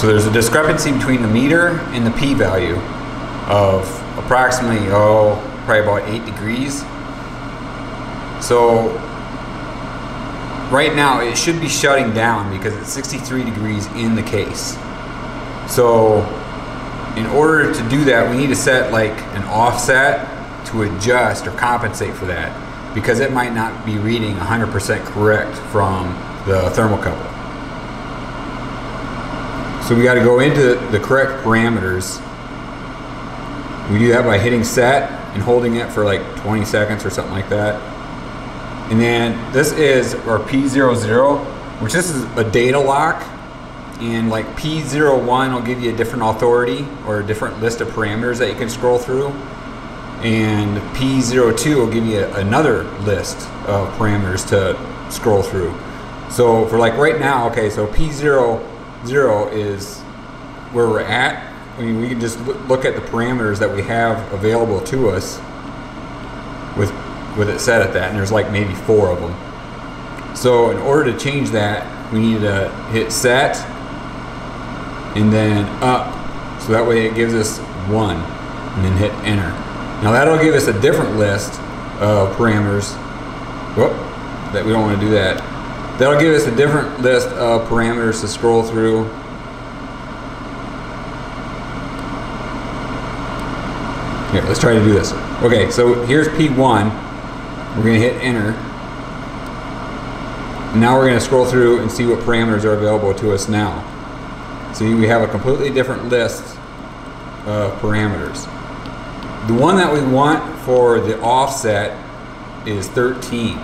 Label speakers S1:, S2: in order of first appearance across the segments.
S1: So there's a discrepancy between the meter and the p-value of approximately, probably about 8 degrees. So right now it should be shutting down because it's 63 degrees in the case. So in order to do that, we need to set like an offset to adjust or compensate for that, because it might not be reading 100% correct from the thermocouple. So we got to go into the correct parameters. We do that by hitting set and holding it for like 20 seconds or something like that. And then this is our P00, which this is a data lock. And like P01 will give you a different authority or a different list of parameters that you can scroll through. And P02 will give you another list of parameters to scroll through. So for like right now, okay, so P00 is where we're at. I mean, we can just look at the parameters that we have available to us with it set at that, and there's like maybe 4 of them. So in order to change that, we need to hit set and then up, so that way it gives us 1, and then hit enter. Now that'll give us a different list of parameters. Whoop, that we don't want to do that. That'll give us a different list of parameters to scroll through. Here, let's try to do this. Okay, so here's P1. We're going to hit enter. Now we're going to scroll through and see what parameters are available to us now. See, we have a completely different list of parameters. The one that we want for the offset is 13.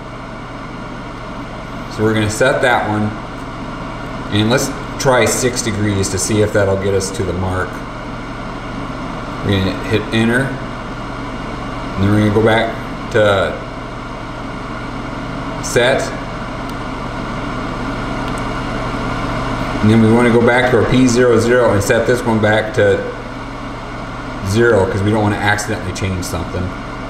S1: So we're going to set that one, and let's try 6 degrees to see if that'll get us to the mark. We're going to hit enter, and then we're going to go back to set, and then we want to go back to our P00 and set this one back to 0 because we don't want to accidentally change something.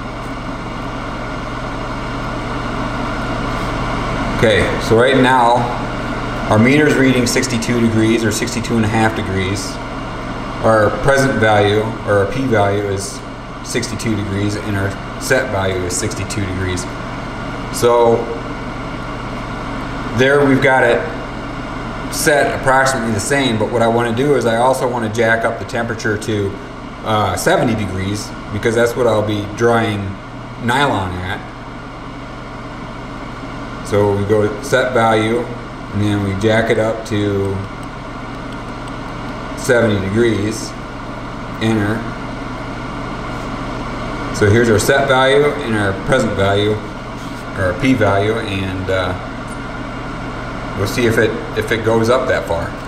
S1: Okay, so right now our meter is reading 62 degrees or 62.5 degrees. Our present value, or our P value, is 62 degrees, and our set value is 62 degrees. So there we've got it set approximately the same, but what I want to do is I also want to jack up the temperature to 70 degrees, because that's what I'll be drying nylon at. So we go to set value, and then we jack it up to 70 degrees, enter. So here's our set value and our present value, or our P value, and we'll see if it goes up that far.